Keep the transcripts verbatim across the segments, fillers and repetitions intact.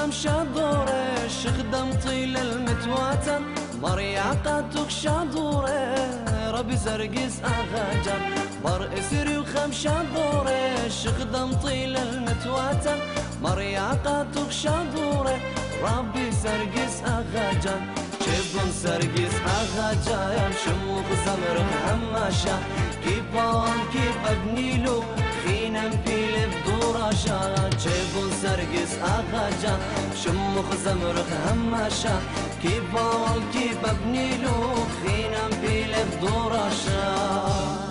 خمشة دورش خدم طيل المتواتن مريعقاتك شادورة ربي زرقز أغاجر بر إسري وخمشة دورش خدم طيل المتواتن مريعقاتك شادورة ربي زرقز أغاجر شبن سرقز أغاجر شموخ زمرق هماشا كيبان كيب أبنيلو خينم بيل بدوراشا شبن سرقز أغاجر شموخ زمرق هماشا كيبان كيب أبنيلو خينم بيل بدوراشا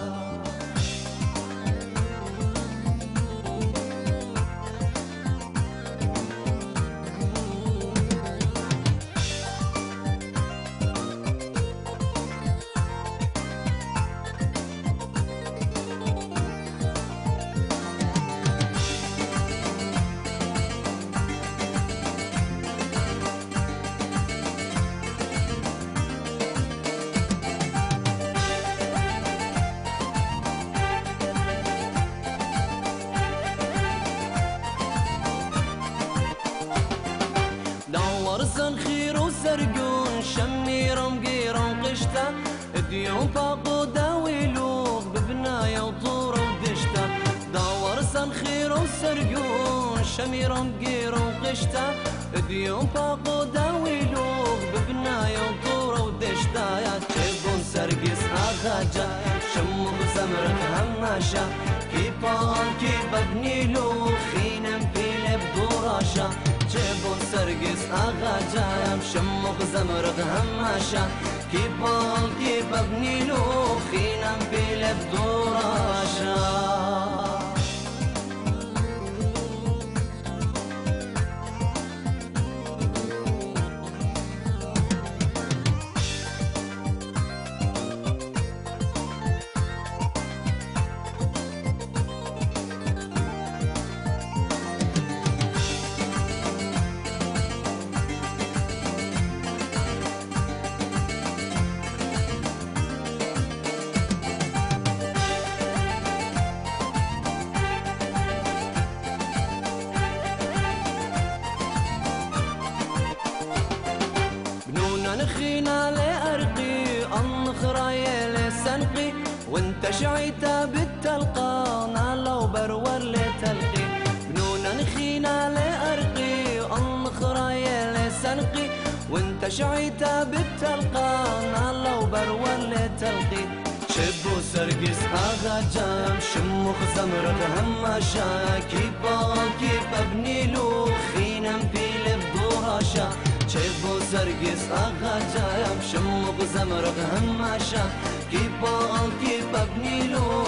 ورزن خير وسرقون شميرم قيرم قشتا ديوم باقو داويلوغ ببنايا وطورة ودشتا داور سن خير وسرقون شميرم قيرم قشتا ديوم باقو داويلوغ ببنايا وطورة ودشتا يا تشيبون سرقس أغاجا شمو بزمرق هماشا كيبان كيب ابنيلو خينم بيل بدوراشا جبون سرقس أغاجايم شموخ زمرق هماشا كيبال كيب ابنيلو خينم بيل بدوراشا نخينا لأرقي النخرايا لسنقي وانت شعيتا بالتلقى نالو برور لتلقي بنونا نخينا لأرقي النخرايا لسنقي وانت شعيتا بالتلقى نالو برور لتلقي شبو سرقس أغاجام شموخ زمرق هماشا كيبان كيب ابنيلو خينم بيل بدوراشا شبو سرقس أغاجايم شموخ زمرق هماشا كيبان كيب ابنيلو